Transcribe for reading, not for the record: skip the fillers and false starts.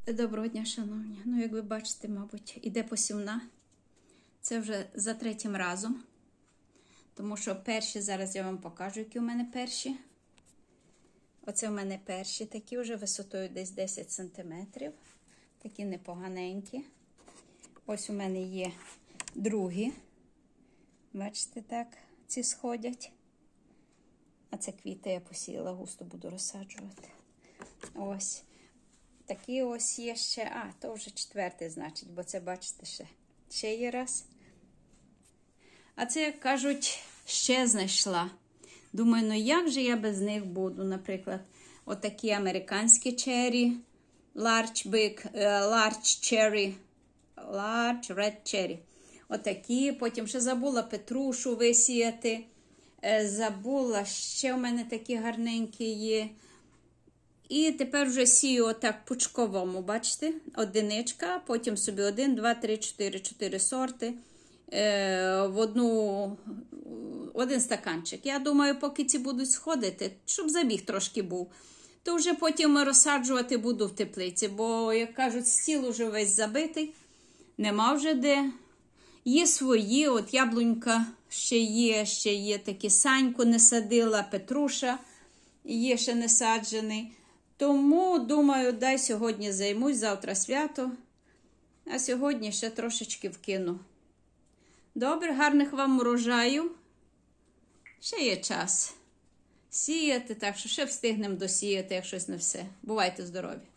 Доброго дня, шановні. Ну, як ви бачите, мабуть, іде посівна. Це вже за третім разом. Тому що перші, зараз я вам покажу, які у мене перші. Оце у мене перші, такі вже висотою десь 10 см. Такі непоганенькі. Ось у мене є другі. Бачите, так, ці сходять. А це квіти я посіяла, густо буду розсаджувати. Ось. Такі ось є ще, то вже четвертий, значить, бо це, бачите, ще є раз. А це, як кажуть, ще знайшла. Думаю, ну як же я без них буду, наприклад, отакі американські черрі, large red cherry. Отакі, потім ще забула петрушу висіяти. Забула, ще в мене такі гарненькі є. І тепер вже сію отак пучковому, бачите, одиничка, потім собі 1, 2, 3, 4 сорти в один стаканчик. Я думаю, поки ці будуть сходити, щоб забіг трошки був, то вже потім розсаджувати буду в теплиці, бо, як кажуть, стіл уже весь забитий, нема вже де. Є свої, от яблунька ще є такі, саньку не садила, петруша є ще не саджений. Тому, думаю, дай сьогодні займусь, завтра свято, а сьогодні ще трошечки вкину. Добре, гарних вам урожаю. Ще є час сіяти, так що ще встигнемо досіяти, як щось не все. Бувайте здорові!